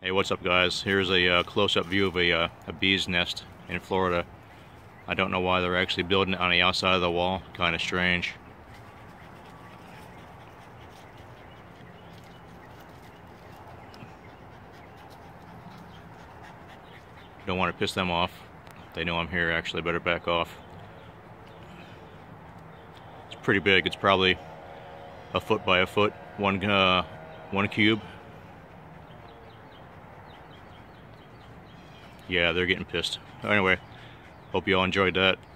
Hey, what's up guys? Here's a close-up view of a bee's nest in Florida. I don't know why they're actually building it on the outside of the wall. Kind of strange. Don't want to piss them off. They know I'm here actually, better back off. It's pretty big. It's probably a foot by a foot, one cube. Yeah, they're getting pissed. Anyway, hope you all enjoyed that.